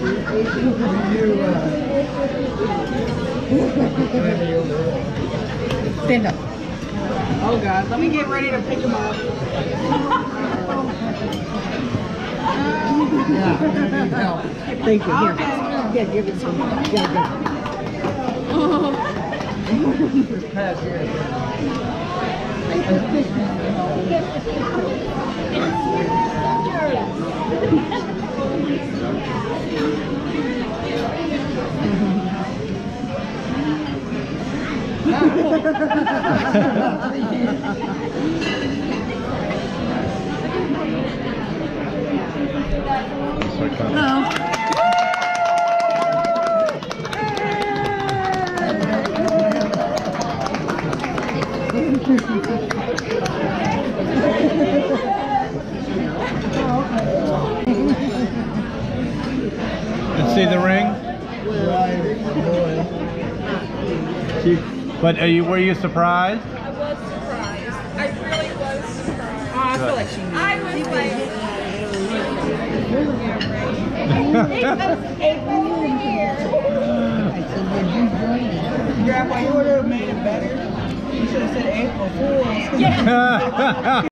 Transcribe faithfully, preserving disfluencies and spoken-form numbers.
Stand up. Oh God, let me get ready to pick him up. Thank you. Here. Okay. Yeah, give it some. Yeah, yeah. Hello. And see the ring? But are you, were you surprised? I was surprised. I really was surprised. Oh, I feel like she knew. I was like, Grandpa, you would have made it better. You should have said April Fools. yeah.